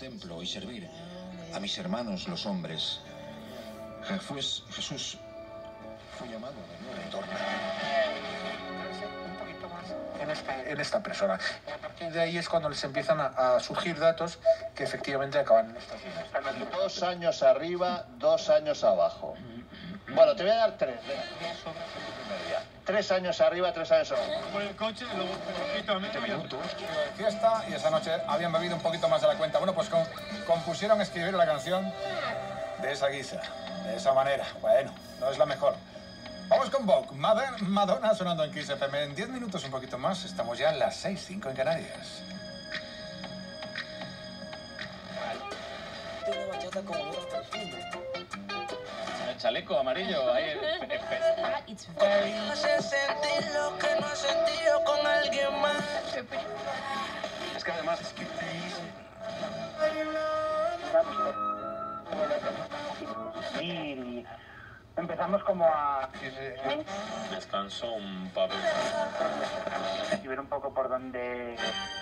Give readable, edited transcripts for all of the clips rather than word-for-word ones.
templo y servir a mis hermanos los hombres. Jesús fue llamado de nuevo en torno. Un poquito más en esta persona. Y a partir de ahí es cuando les empiezan a surgir datos que efectivamente acaban en estas líneas. 2 años arriba, 2 años abajo. Bueno, te voy a dar 3. 3 años arriba, 3 años abajo. Por el coche, luego un poquito a 20 minutos. De fiesta y esa noche habían bebido un poquito más de la cuenta. Bueno, pues compusieron, escribieron la canción de esa guisa, de esa manera. Bueno, no es la mejor. Vamos con Vogue. Madonna sonando en Kiss FM. En 10 minutos, un poquito más, estamos ya en las 6:05 en Canarias. El chaleco amarillo, ahí. No sé sentir lo que no he sentido con alguien más. Es que además Y empezamos como a descansó un papel. y ver un poco por dónde...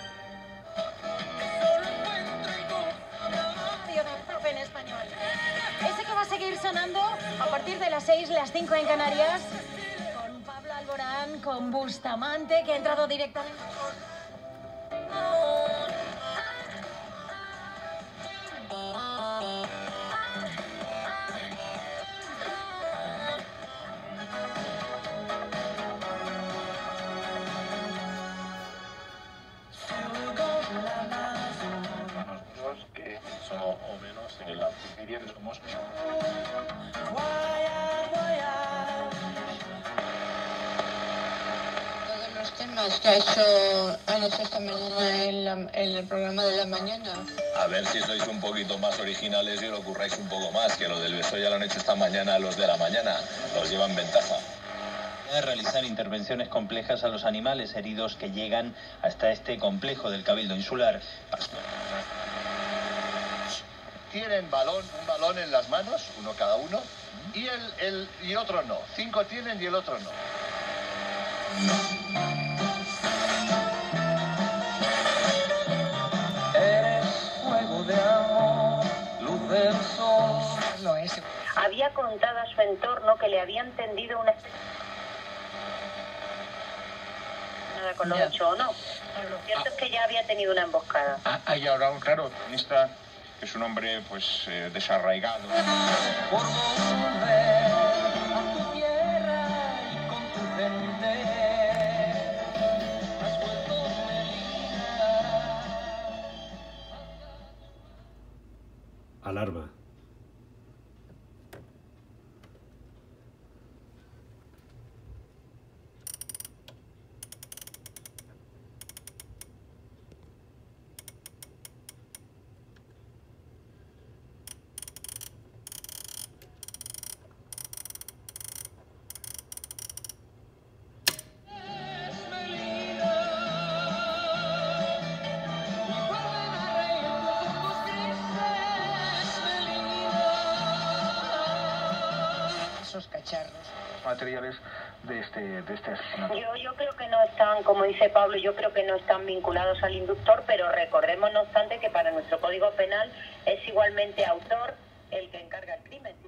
En español. Ese que va a seguir sonando a partir de las 6, las 5 en Canarias, con Pablo Alborán, con Bustamante, que ha entrado directamente. Que son o menos en la artillería que somos. Todos los temas que han hecho esta mañana en el programa de la mañana. A ver si sois un poquito más originales y lo curráis un poco más, que lo del beso ya lo han hecho esta mañana los de la mañana. Os llevan ventaja. De realizar intervenciones complejas a los animales heridos que llegan hasta este complejo del Cabildo Insular. Tienen un balón en las manos, uno cada uno, y otro no. 5 tienen y el otro no. Eres fuego de amor, luz del sol. Lo es. Había contado a su entorno que le habían tendido una especie... Nada con lo hecho o no. Pero lo cierto es que ya había tenido una emboscada. Y ahora, claro, esta es un hombre pues desarraigado. Por volver a tu tierra y con tu gente has vuelto Melina. Alarma. Esos cacharros. Materiales de este asesinato. Yo creo que no están, como dice Pablo, yo creo que no están vinculados al inductor, pero recordemos no obstante que para nuestro Código Penal es igualmente autor el que encarga el crimen.